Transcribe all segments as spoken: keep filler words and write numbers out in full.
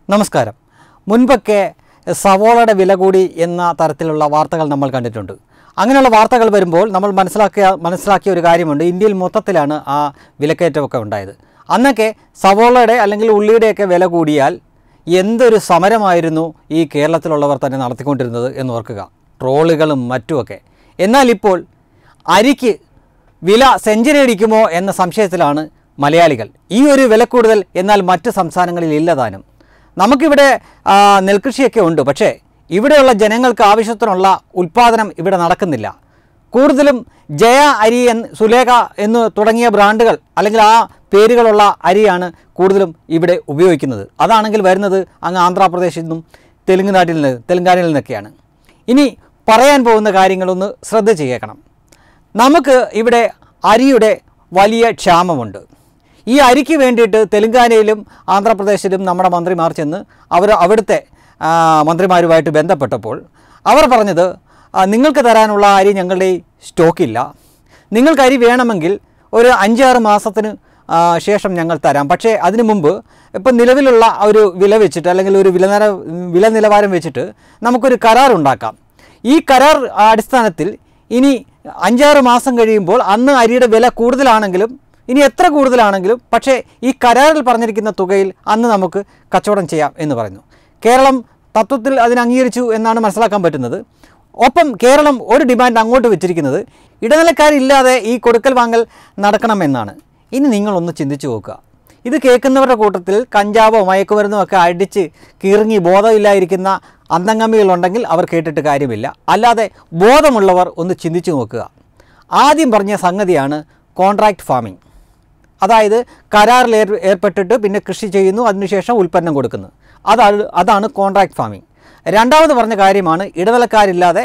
നമസ്കാരം. മുൻപൊക്കെ സവോളയുടെ വില കൂടി എന്ന തരത്തിലുള്ള വാർത്തകൾ നമ്മൾ കണ്ടിട്ടുണ്ട്. അങ്ങനെയുള്ള വാർത്തകൾ വരുമ്പോൾ നമ്മൾ മനസ്സിലാക്കിയ മനസ്സിലാക്കിയ ഒരു കാര്യമുണ്ട്. ഇന്ത്യയിൽ മൊത്തത്തിലാണ് ആ വിലക്കയറ്റമൊക്കെ ഉണ്ടായത്. അന്നൊക്കെ സവോളയുടെ അല്ലെങ്കിൽ ഉള്ളിയുടെയൊക്കെ വില കൂടിയാൽ എന്തൊരു സമരമായിരുന്നു ഈ കേരളത്തിലുള്ളവർ തന്നെ നടത്തിക്കൊണ്ടിരുന്നത് എന്ന് ഓർക്കുക, ട്രോളുകളും മറ്റുമൊക്കെ. എന്നാൽ ഇപ്പോൾ അരിക്ക് വില സെഞ്ചുറി അടിക്കുമോ എന്ന സംശയത്തിലാണ് മലയാളികൾ. ഈ ഒരു വില കൂടുതൽ എന്നാൽ മറ്റ് സംസ്ഥാനങ്ങളിൽ ഇല്ലതാനും. നമുക്കിവിടെ നെൽകൃഷിയൊക്കെ ഉണ്ട്, പക്ഷേ ഇവിടെയുള്ള ജനങ്ങൾക്ക് ആവശ്യത്തിനുള്ള ഉൽപ്പാദനം ഇവിടെ നടക്കുന്നില്ല. കൂടുതലും ജയ അരി എന്ന് സുലേഖ എന്ന് തുടങ്ങിയ ബ്രാൻഡുകൾ അല്ലെങ്കിൽ ആ പേരുകളുള്ള അരിയാണ് കൂടുതലും ഇവിടെ ഉപയോഗിക്കുന്നത്. അതാണെങ്കിൽ വരുന്നത് അങ്ങ് ആന്ധ്രാപ്രദേശിൽ നിന്നും തെലുങ്ക് നാട്ടിൽ നിന്ന് തെലുങ്കാനയിൽ നിന്നൊക്കെയാണ്. ഇനി പറയാൻ പോകുന്ന കാര്യങ്ങളൊന്ന് ശ്രദ്ധ ചെയ്യണം. നമുക്ക് ഇവിടെ അരിയുടെ വലിയ ക്ഷാമമുണ്ട്. ഈ അരിക്ക് വേണ്ടിയിട്ട് തെലുങ്കാനയിലും ആന്ധ്രാപ്രദേശിലും നമ്മുടെ മന്ത്രിമാർ ചെന്ന് അവർ അവിടുത്തെ മന്ത്രിമാരുമായിട്ട് ബന്ധപ്പെട്ടപ്പോൾ അവർ പറഞ്ഞത്, നിങ്ങൾക്ക് തരാനുള്ള അരി ഞങ്ങളുടെ സ്റ്റോക്കില്ല, നിങ്ങൾക്ക് അരി വേണമെങ്കിൽ ഒരു അഞ്ചാറ് മാസത്തിന് ശേഷം ഞങ്ങൾ തരാം, പക്ഷേ അതിനു മുമ്പ് ഇപ്പം നിലവിലുള്ള ഒരു വില വെച്ചിട്ട് അല്ലെങ്കിൽ ഒരു വില നില വില നിലവാരം വെച്ചിട്ട് നമുക്കൊരു കരാറുണ്ടാക്കാം. ഈ കരാർ അടിസ്ഥാനത്തിൽ ഇനി അഞ്ചാറ് മാസം കഴിയുമ്പോൾ അന്ന് അരിയുടെ വില കൂടുതലാണെങ്കിലും ഇനി എത്ര കൂടുതലാണെങ്കിലും പക്ഷേ ഈ കരാറിൽ പറഞ്ഞിരിക്കുന്ന തുകയിൽ അന്ന് നമുക്ക് കച്ചവടം ചെയ്യാം എന്ന് പറഞ്ഞു. കേരളം തത്വത്തിൽ അതിന് അംഗീകരിച്ചു എന്നാണ് മനസ്സിലാക്കാൻ പറ്റുന്നത്. ഒപ്പം കേരളം ഒരു ഡിമാൻഡ് അങ്ങോട്ട് വെച്ചിരിക്കുന്നത് ഇടനിലക്കാരില്ലാതെ ഈ കൊടുക്കൽ വാങ്ങൽ നടക്കണമെന്നാണ്. ഇനി നിങ്ങളൊന്ന് ചിന്തിച്ചു നോക്കുക. ഇത് കേൾക്കുന്നവരുടെ കൂട്ടത്തിൽ കഞ്ചാവോ മയക്കുമരുന്നോ ഒക്കെ അടിച്ച് കീറിങ്ങി ബോധമില്ലായിരിക്കുന്ന അന്തംഗമികളുണ്ടെങ്കിൽ അവർ കേട്ടിട്ട് കാര്യമില്ല. അല്ലാതെ ബോധമുള്ളവർ ഒന്ന് ചിന്തിച്ചു നോക്കുക. ആദ്യം പറഞ്ഞ സംഗതിയാണ് കോൺട്രാക്റ്റ് ഫാമിംഗ്. അതായത് കരാറിൽ ഏർ ഏർപ്പെട്ടിട്ട് പിന്നെ കൃഷി ചെയ്യുന്നു, അതിനുശേഷം ഉൽപ്പന്നം കൊടുക്കുന്നു. അതാണ് അതാണ് കോൺട്രാക്റ്റ് ഫാമിംഗ്. രണ്ടാമത് പറഞ്ഞ കാര്യമാണ് ഇടനിലക്കാരില്ലാതെ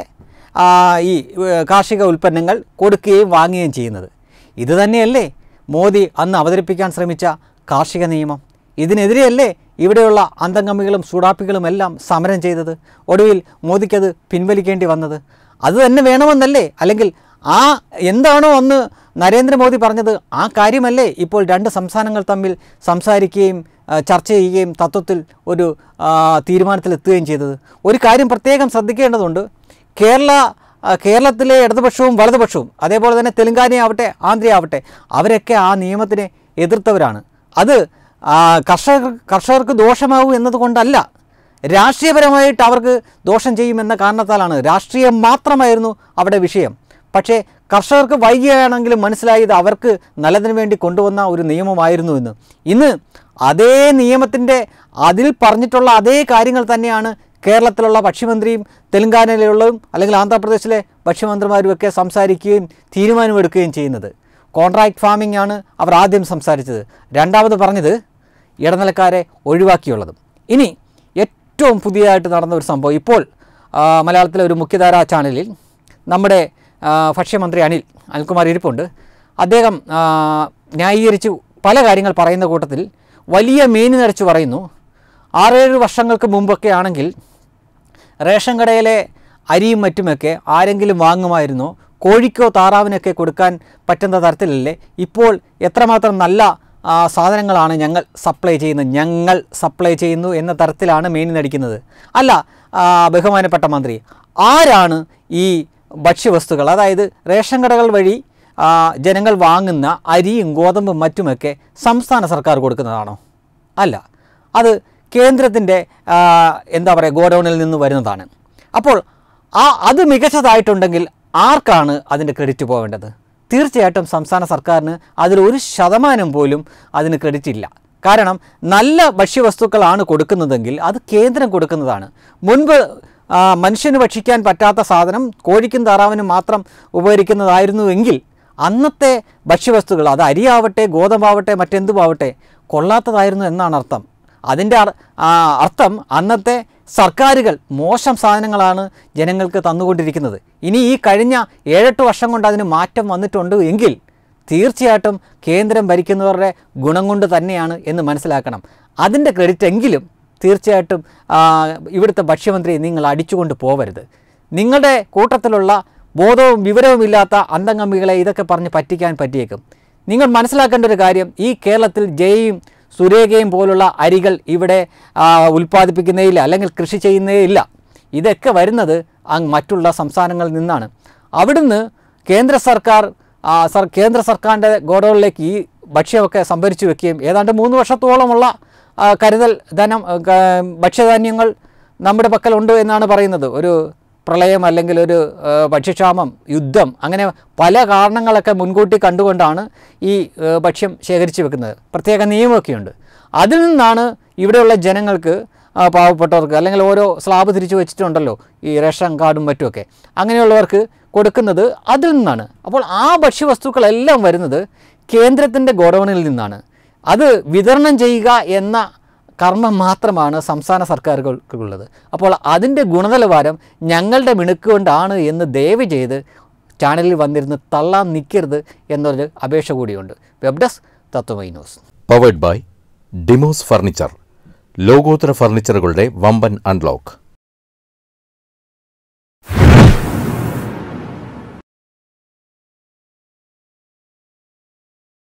ഈ കാർഷിക ഉൽപ്പന്നങ്ങൾ കൊടുക്കുകയും വാങ്ങുകയും ചെയ്യുന്നത്. ഇത് തന്നെയല്ലേ മോദി അന്ന് അവതരിപ്പിക്കാൻ ശ്രമിച്ച കാർഷിക നിയമം? ഇതിനെതിരെയല്ലേ ഇവിടെയുള്ള അന്തംഗമികളും ചൂടാപ്പികളും എല്ലാം സമരം ചെയ്തത്? ഒടുവിൽ മോദിക്കത് പിൻവലിക്കേണ്ടി വന്നത് അത് തന്നെ വേണമെന്നല്ലേ? അല്ലെങ്കിൽ ആ എന്താണോ അന്ന് നരേന്ദ്രമോദി പറഞ്ഞത് ആ കാര്യമല്ലേ ഇപ്പോൾ രണ്ട് സംസ്ഥാനങ്ങൾ തമ്മിൽ സംസാരിക്കുകയും ചർച്ച ചെയ്യുകയും തത്വത്തിൽ ഒരു തീരുമാനത്തിലെത്തുകയും ചെയ്തത്? ഒരു കാര്യം പ്രത്യേകം ശ്രദ്ധിക്കേണ്ടതുണ്ട്. കേരള കേരളത്തിലെ ഇടതുപക്ഷവും വലതുപക്ഷവും അതേപോലെ തന്നെ തെലുങ്കാനയാവട്ടെ ആന്ധ്രയാവട്ടെ അവരൊക്കെ ആ നിയമത്തിനെ എതിർത്തവരാണ്. അത് കർഷകർ കർഷകർക്ക് ദോഷമാവും എന്നതുകൊണ്ടല്ല, രാഷ്ട്രീയപരമായിട്ട് അവർക്ക് ദോഷം ചെയ്യുമെന്ന കാരണത്താലാണ്. രാഷ്ട്രീയം മാത്രമായിരുന്നു അവിടെ വിഷയം. പക്ഷേ കർഷകർക്ക് വൈകിയാണെങ്കിലും മനസ്സിലായത് അവർക്ക് നല്ലതിന് വേണ്ടി കൊണ്ടുവന്ന ഒരു നിയമമായിരുന്നു എന്ന്. ഇന്ന് അതേ നിയമത്തിൻ്റെ അതിൽ പറഞ്ഞിട്ടുള്ള അതേ കാര്യങ്ങൾ തന്നെയാണ് കേരളത്തിലുള്ള ഭക്ഷ്യമന്ത്രിയും തെലുങ്കാനയിലുള്ളതും അല്ലെങ്കിൽ ആന്ധ്രാപ്രദേശിലെ ഭക്ഷ്യമന്ത്രിമാരുമൊക്കെ സംസാരിക്കുകയും തീരുമാനമെടുക്കുകയും ചെയ്യുന്നത്. കോൺട്രാക്റ്റ് ഫാമിംഗ് ആണ് അവർ ആദ്യം സംസാരിച്ചത്. രണ്ടാമത് പറഞ്ഞത് ഇടനിലക്കാരെ ഒഴിവാക്കിയുള്ളതും. ഇനി ഏറ്റവും പുതിയതായിട്ട് നടന്ന ഒരു സംഭവം, ഇപ്പോൾ മലയാളത്തിലെ ഒരു മുഖ്യധാരാ ചാനലിൽ നമ്മുടെ ഭക്ഷ്യമന്ത്രി അനിൽ അനിൽകുമാർ ഇരിപ്പുണ്ട്. അദ്ദേഹം ന്യായീകരിച്ച് പല കാര്യങ്ങൾ പറയുന്ന കൂട്ടത്തിൽ വലിയ മേനി നിറച്ച് പറയുന്നു, ആറേഴ് വർഷങ്ങൾക്ക് മുമ്പൊക്കെ ആണെങ്കിൽ റേഷൻ കടയിലെ അരിയും മറ്റുമൊക്കെ ആരെങ്കിലും വാങ്ങുമായിരുന്നോ? കോഴിക്കോ താറാവിനൊക്കെ കൊടുക്കാൻ പറ്റുന്ന തരത്തിലല്ലേ ഇപ്പോൾ എത്രമാത്രം നല്ല സാധനങ്ങളാണ് ഞങ്ങൾ സപ്ലൈ ചെയ്യുന്നത്, ഞങ്ങൾ സപ്ലൈ ചെയ്യുന്നു എന്ന തരത്തിലാണ് മേനി നടിക്കുന്നത്. അല്ല ബഹുമാനപ്പെട്ട മന്ത്രി, ആരാണ് ഈ ഭക്ഷ്യവസ്തുക്കൾ അതായത് റേഷൻ കടകൾ വഴി ജനങ്ങൾ വാങ്ങുന്ന അരിയും ഗോതമ്പും മറ്റുമൊക്കെ സംസ്ഥാന സർക്കാർ കൊടുക്കുന്നതാണോ? അല്ല, അത് കേന്ദ്രത്തിൻ്റെ എന്താ പറയുക ഗോഡൗണിൽ നിന്ന് വരുന്നതാണ്. അപ്പോൾ ആ അത് മികച്ചതായിട്ടുണ്ടെങ്കിൽ ആർക്കാണ് അതിൻ്റെ ക്രെഡിറ്റ് പോവേണ്ടത്? തീർച്ചയായിട്ടും സംസ്ഥാന സർക്കാരിന് അതിലൊരു ശതമാനം പോലും അതിന് ക്രെഡിറ്റ് ഇല്ല. കാരണം നല്ല ഭക്ഷ്യവസ്തുക്കളാണ് കൊടുക്കുന്നതെങ്കിൽ അത് കേന്ദ്രം കൊടുക്കുന്നതാണ്. മുൻപ് മനുഷ്യന് ഭക്ഷിക്കാൻ പറ്റാത്ത സാധനം കോഴിക്കും താറാവിനും മാത്രം ഉപകരിക്കുന്നതായിരുന്നുവെങ്കിൽ അന്നത്തെ ഭക്ഷ്യവസ്തുക്കൾ അത് അരിയാവട്ടെ ഗോതമ്പാവട്ടെ മറ്റെന്തുമാവട്ടെ കൊള്ളാത്തതായിരുന്നു എന്നാണ് അർത്ഥം. അതിൻ്റെ അർത്ഥം അന്നത്തെ സർക്കാരുകൾ മോശം സാധനങ്ങളാണ് ജനങ്ങൾക്ക് തന്നുകൊണ്ടിരിക്കുന്നത്. ഇനി ഈ കഴിഞ്ഞ ഏഴെട്ട് വർഷം കൊണ്ട് അതിന് മാറ്റം വന്നിട്ടുണ്ട് എങ്കിൽ തീർച്ചയായിട്ടും കേന്ദ്രം ഭരിക്കുന്നവരുടെ ഗുണം കൊണ്ട് തന്നെയാണ് എന്ന് മനസ്സിലാക്കണം. അതിൻ്റെ ക്രെഡിറ്റ് എങ്കിലും തീർച്ചയായിട്ടും ഇവിടുത്തെ ഭക്ഷ്യമന്ത്രി നിങ്ങൾ അടിച്ചുകൊണ്ട് പോവരുത്. നിങ്ങളുടെ കൂട്ടത്തിലുള്ള ബോധവും വിവരവുമില്ലാത്ത അന്തംഗമികളെ ഇതൊക്കെ പറഞ്ഞ് പറ്റിക്കാൻ പറ്റിയേക്കും. നിങ്ങൾ മനസ്സിലാക്കേണ്ട ഒരു കാര്യം, ഈ കേരളത്തിൽ ജയയും സുരേഖയും പോലുള്ള അരികൾ ഇവിടെ ഉൽപ്പാദിപ്പിക്കുന്നേയില്ല, അല്ലെങ്കിൽ കൃഷി ചെയ്യുന്നേയില്ല. ഇതൊക്കെ വരുന്നത് അങ്ങ് മറ്റുള്ള സംസ്ഥാനങ്ങളിൽ നിന്നാണ്. അവിടുന്ന് കേന്ദ്ര സർക്കാർ സർ കേന്ദ്ര സർക്കാരിൻ്റെ ഗോഡൗണിലേക്ക് ഈ ഭക്ഷ്യമൊക്കെ സംഭരിച്ചു വെക്കുകയും ഏതാണ്ട് മൂന്ന് വർഷത്തോളമുള്ള കരുതൽ ധനം ഭക്ഷ്യധാന്യങ്ങൾ നമ്മുടെ പക്കലുണ്ട് എന്നാണ് പറയുന്നത്. ഒരു പ്രളയം അല്ലെങ്കിൽ ഒരു ഭക്ഷ്യക്ഷാമം, യുദ്ധം, അങ്ങനെ പല കാരണങ്ങളൊക്കെ മുൻകൂട്ടി കണ്ടുകൊണ്ടാണ് ഈ ഭക്ഷ്യം ശേഖരിച്ച് വെക്കുന്നത്. പ്രത്യേക നിയമമൊക്കെയുണ്ട്. അതിൽ നിന്നാണ് ഇവിടെയുള്ള ജനങ്ങൾക്ക്, പാവപ്പെട്ടവർക്ക്, അല്ലെങ്കിൽ ഓരോ സ്ലാബ് തിരിച്ചു വെച്ചിട്ടുണ്ടല്ലോ ഈ റേഷൻ കാർഡും മറ്റുമൊക്കെ, അങ്ങനെയുള്ളവർക്ക് കൊടുക്കുന്നത് അതിൽ നിന്നാണ്. അപ്പോൾ ആ ഭക്ഷ്യവസ്തുക്കളെല്ലാം വരുന്നത് കേന്ദ്രത്തിൻ്റെ ഗോഡൗണിൽ നിന്നാണ്. അത് വിതരണം ചെയ്യുക എന്ന കർമ്മം മാത്രമാണ് സംസ്ഥാന സർക്കാരുകൾക്കുള്ളത്. അപ്പോൾ അതിൻ്റെ ഗുണനിലവാരം ഞങ്ങളുടെ മിടുക്ക് കൊണ്ടാണ് എന്ന് ദയവ് ചെയ്ത് ചാനലിൽ വന്നിരുന്ന് തള്ളാൻ നിൽക്കരുത് എന്നൊരു അപേക്ഷ കൂടിയുണ്ട്. Web desk Tatwamayi news. Powered by Dimos furniture. ലോകോത്തര ഫർണിച്ചറുകളുടെ വമ്പൻ അൺലോക്ക്.